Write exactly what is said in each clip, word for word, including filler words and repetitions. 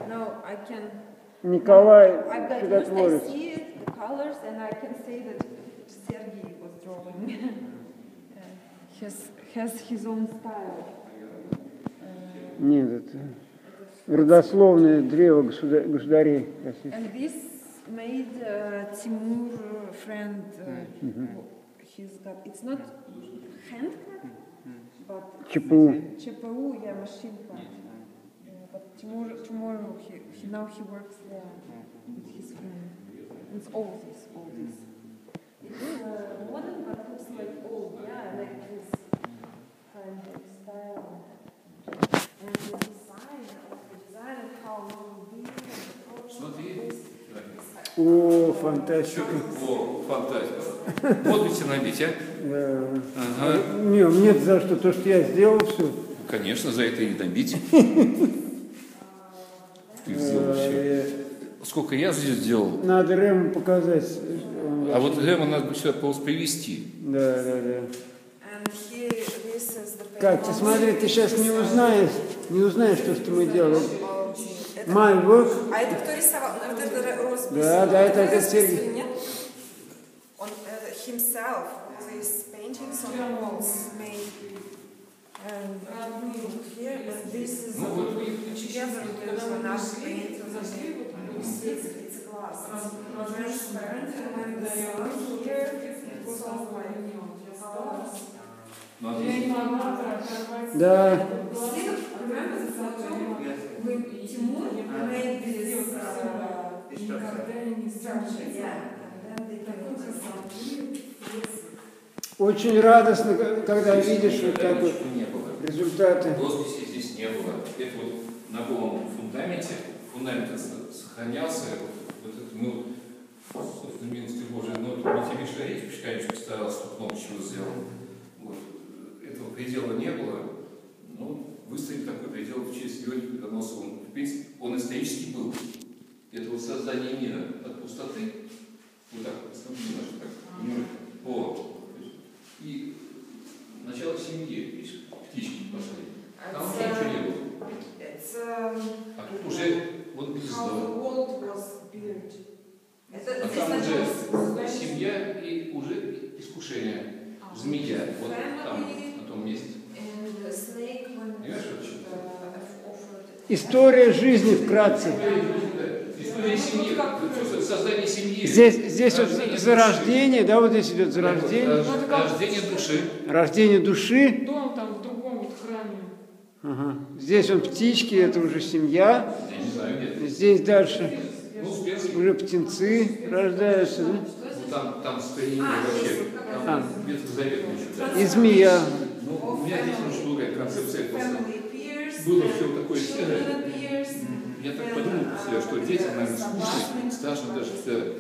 No, I can. Николай I've got Чудотворец. used, I see it, the colors, and I can say that Sergei was drawing. uh, has has his own style. Нет, это родословное древо государей, государей российских. And this made uh, Timur friend. Uh, Mm-hmm. He's got. It's not handcraft, but ЧПУ. ЧПУ, yeah, machine craft. Uh, but Timur, tomorrow he, he now he works there with his friend. It's all this, all this. It's uh, modern, but looks like old. Yeah, I like this kind of style. And the design of the design and how long it be. Смотри. О, фантастика. О, фантастика. Вот ведь набить, а? Да. Ага. Не, мне за что, то, что я сделал все. Конечно, за это и набить. Ты сделал все. Сколько я здесь сделал? Надо Рему показать. А вот Рему надо сюда привести. Да, да, да. And here, this is the Катя, смотри, ты сейчас не узнаешь, не узнаешь то, что мы делаем. Это- My work. А это кто рисовал? Ну, вот это роспись. Да, да, это отец Роспись Сергей. или нет? Он э, himself, these paintings on the walls made. And here, and this is together with another paint. It's, it's a glass. It's transparent, and when the sun here, it's all like colors. Да. Remember the photo when Timur made this uh, structure? Yeah. And then they took some. Очень радостно, когда видишь вот так вот Не было. результаты. Росписи здесь не было. Это вот на голом фундаменте, фундамент сохранялся. Вот это, ну, собственно, милости Божией, но не тебе что конечно, старался, тут много чего сделал. Вот. Этого предела не было. Ну, выставить такой предел в честь Георгия Победоносцева. В принципе, он исторически был. Это вот создание мира от пустоты, вот так вот, смотри, наш так, мир по. И начало семьи, видишь, птички пошли. Там вообще ничего не было. It's um, А тут уже вот how the гнездо. world was built. Это А здесь там уже началось. семья и уже искушение. Змея, вот там, на том месте. And the snake when Понимаешь, о чем? uh, offered. История жизни вкратце. История семьи, создание семьи. Здесь, здесь вот Рождение зарождение, да, вот здесь идет души. зарождение. Рождение души. Рождение души. Дом там в другом вот храме. Ага. Здесь он птички, это уже семья. Я не знаю, нет. Здесь дальше Ну, в принципе, уже птенцы рождаются, да? ну, там, там скорее вообще. А. Там ветхозаветный еще, да. И змея. Ну, у меня здесь немножко другая концепция. Просто Family appears. было все такое Children серое. appears. Я так подумал про себя, что дети, наверное, скучно, страшно даже все.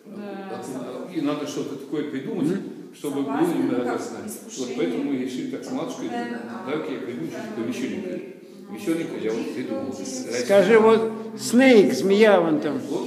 И надо что-то такое придумать, чтобы было им радостно. Вот поэтому мы решили так с матушкой, давай я придумаю что-то такое веселенькое. Веселенькое я вот придумал. Скажи, вот снейк, змея вон там. Вот.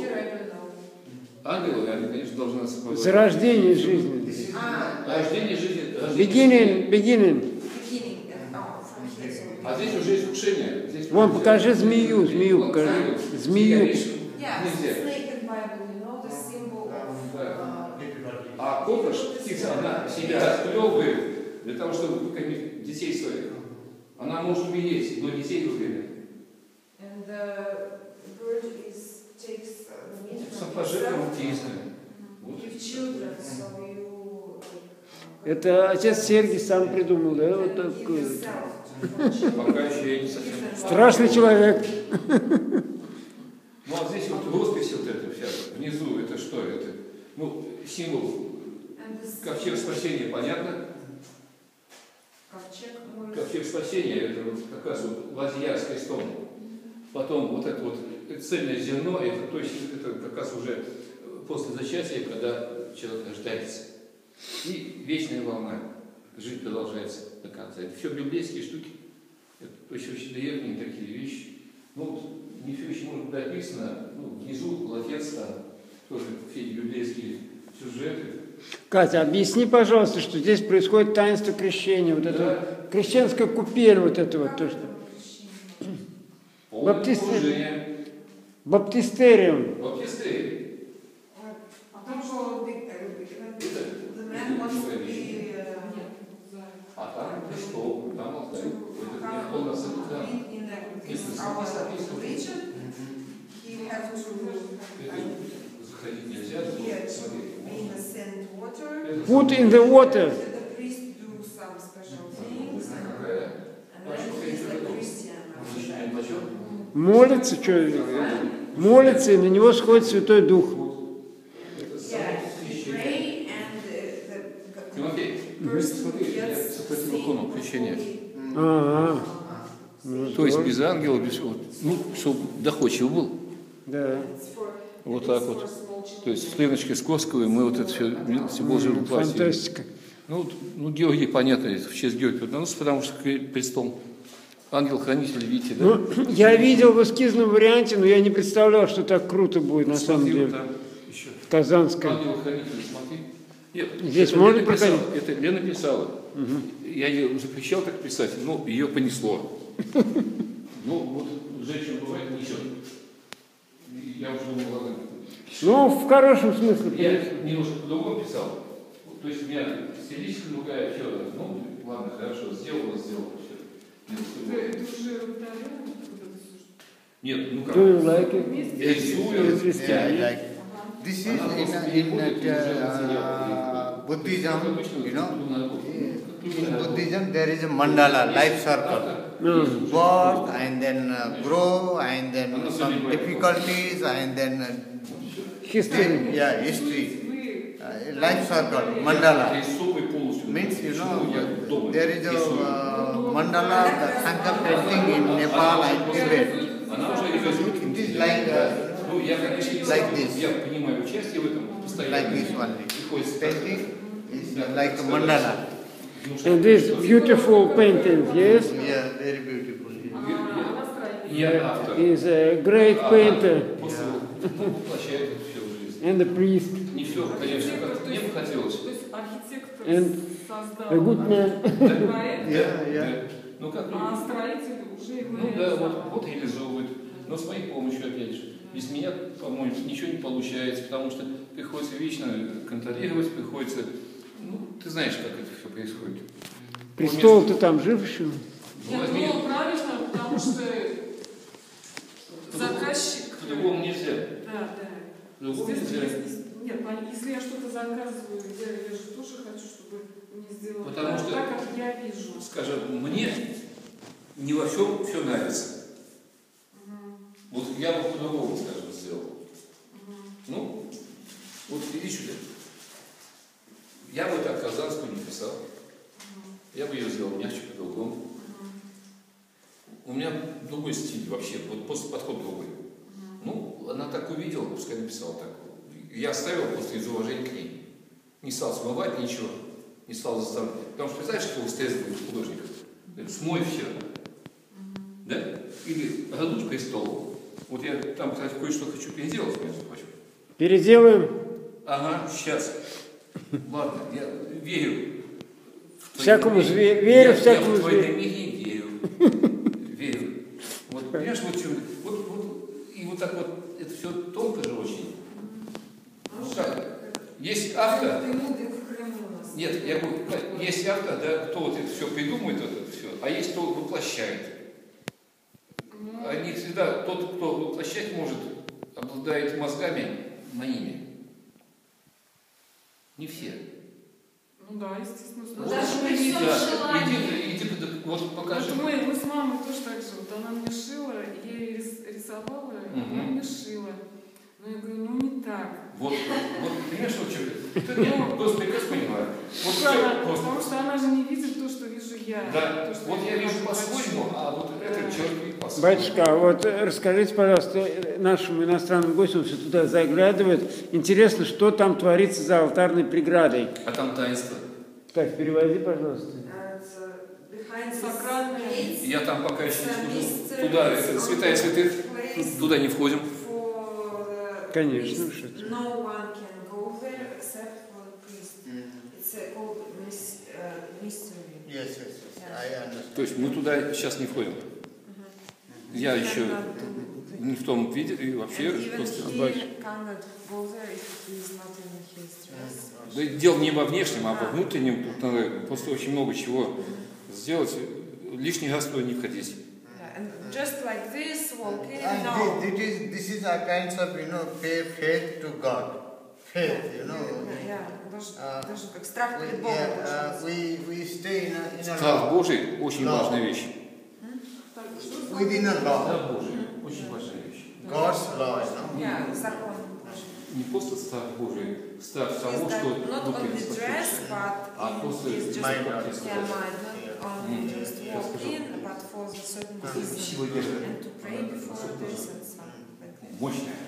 Ангелы, они, конечно, должны нас помогать. Зарождение жизни. Рождение жизни. рождение Beginning, beginning. Beginning. Oh, from here. So А здесь уже искушение. Здесь Вон, уже- покажи змею, змею Вот, покажи. ангел. Змею. Видишь? yeah, Нельзя. snake in Bible, you know, the symbol of. Да. Uh, А коклаш, птица, она себя сплевывает для того, чтобы выкормить детей своих. Она может умереть, но детей выкормит. and the bird is takes uh, the meat from Сапожеком itself. тисками. Вот. Give children, so you. Like, Это отец Сергий сам придумал, да? uh, Вот give такой. yourself. Пока еще я не совсем. Страшный человек. Ну а здесь вот роспись вот эта вся, внизу, это что это? Ну, символ And this ковчег спасения, понятно? ковчег мой. Ковчег спасения, это вот как раз вот ладья с крестом. Потом вот это вот цельное зерно, это, то есть, это как раз уже после зачатия, когда человек рождается. И вечная волна, жизнь продолжается до конца. Это все библейские штуки. Это очень, очень древние такие вещи. Ну, вот, не все еще может быть описано, ну, внизу молодец, там тоже все эти библейские сюжеты. Катя, объясни, пожалуйста, что здесь происходит таинство крещения, вот это Да. вот, крещенская купель, вот это вот то, что. Полное Баптисты- погружение. Баптистериум. Баптистерий. А там же... The man wants to be uh, Нет, за... А там престол, там алтарь. Это come он нас да. in the, this our religion. He have to Заходить нельзя, here смотри. be in the sand water. Put in the water. The priest do some special things, and then he's a Christian after that. Молится, что? Молится, и на него сходит Святой Дух. Yeah, he pray and uh, the Тимофей, person смотри, я gets сопротив икону крещения. Ага. Ну, То есть здорово. без ангела, без вот, ну, чтобы доходчив был. Да. Вот так вот. То есть с Леночкой Скорсковой мы вот это все, все Божие воплотили. Фантастика. Ну, ну, Георгий, понятно, в честь Георгия Победоносца, потому что престол. Ангел-хранитель, видите, да? Ну, я видел в эскизном варианте, но я не представлял, что так круто будет на самом Смотри, деле. вот там еще. В Казанском. Ангел-хранитель, смотри. Нет, Здесь это можно Лена писала, проходить? это Лена писала. Я ее запрещал так писать, но ее понесло. Ну, вот женщина бывает несет. Я уже думал, ладно. Ну, в хорошем смысле. Я немножко по-другому писал. То есть у меня стилистика другая, все. Ну, ладно, хорошо, сделала, сделала, все. Ты уже ударил? Нет, ну как? Do you like it? Рисую. Yeah, like this is in, in uh, Buddhism, you know. In Buddhism, there is a mandala, life circle. Mm. Birth and then uh, grow and then some difficulties and then uh, History. yeah, history. Uh, life circle, mandala. Рисовый полностью. Means, you Почему я know, дома there is a рисую? uh, mandala, the Sankhya painting in Nepal and Tibet. Она уже рисует. It is like, uh, Ну, я, конечно, не Like знаю, this. я принимаю участие в этом постоянно. like this only. Приходится так. Painting is like a mandala. Потому что And this beautiful painting, yes? Yeah, very beautiful. я автор. Is a great painter После, ну, воплощает это все в жизнь. and a priest Не все, конечно, как мне бы хотелось. То есть архитектор and создал a good man. проект, Yeah, yeah. Да. Ну, как, а строитель уже его ну да, реализовал. вот, вот реализовывает. Но с моей помощью, опять же. Без меня, по-моему, ничего не получается, потому что приходится вечно контролировать, приходится... Ну, ты знаешь, как это все происходит. Престол-то там жив еще? Нет, Возьми. ну правильно, потому что заказчик... По-другому нельзя. Да, да. По-другому Естественно, нельзя. если- Нет, пон- если я что-то заказываю, я, я же тоже хочу, чтобы мне сделали Потому так, что- так, как я вижу. Скажем, мне не во всем все нравится. Вот я бы по-другому, скажем, сделал. Ну, вот иди сюда. Я бы так Казанскую не писал. Я бы ее сделал мягче, по-другому. У меня другой стиль вообще, вот просто подход другой. Ну, она так увидела, пускай написала так. Я оставил просто из уважения к ней. Не стал смывать ничего, не стал заставлять. Потому что, знаешь, какого стресс будет художника? Смой все. Да? Или разлучь престол. Вот я там, кстати, кое-что хочу переделать, между прочим. Переделаем. Ага, сейчас. Ладно, я верю. в твои Всякому намерения. зве- верю, я, всякому я в твои зверю. намерения верю. Верю. Вот, понимаешь, вот, чем- вот, вот, и вот так вот, это все тонко же очень. Ну как, есть автор, Ты мудрый в Крыму у нас. нет, я говорю, есть автор, да, кто вот это все придумает, вот это все, а есть кто воплощает. Ну, А не всегда тот, кто воплощать может, обладает мозгами моими. Не все. ну да, естественно. Вот, даже при всем да, желании. иди, иди, иди, вот покажи. Вот мы, мы с мамой тоже так же. Вот она мне шила, я ей рис- рисовала, и она Мгм. мне шила. Но я говорю, ну не так. Вот, вот, понимаешь, вот что? Да нет, просто прекрасно понимаю. Вот Да, все просто. потому что она же не видит то, что вижу я. Да, То, что вот я вижу хочу. по-своему, а вот этот Да. человек видит по-своему. Батюшка, а вот э, расскажите, пожалуйста, э, нашим иностранным гостям, все туда заглядывают, интересно, что там творится за алтарной преградой. А там таинство. Так, переводи, пожалуйста. And uh, behind this Сакральное. gates, Я там пока еще it's a не mystery, служу. Туда, it's это a святая святых, place туда не входим. for the Конечно, priest. что ты. No one can go there except for the priest. It's a called mys- uh, mystery. Yes, yes, yes. I understand. То есть мы туда сейчас не входим. Я You еще... cannot do take. Не в том виде, и вообще And even просто... he cannot go there if he is not in his dress. Да, дело не во внешнем, а во внутреннем. Тут надо просто очень много чего сделать. Лишний раз туда не входить. Yeah, and just like this, walk in, And no. this, this is this is a kind of, you know, faith, faith to God. Faith, you know. Yeah, даже, А, даже как страх We, перед Богом. yeah, должен uh, быть. we, we stay in a, in a Страх law. Божий очень Да. важная вещь. Так, что за- Within a law. Страх Божий очень важная вещь. God's law, you know. Yeah, закон. Не просто страх Божий, страх Is того, that что not Бог only есть dress, способен. but А in просто his just Mind. как я yeah, сказал, mind, not only Mm. just Я walk скажу. in, but for the certain сила reason, веры and to pray before this and something like that. мощная.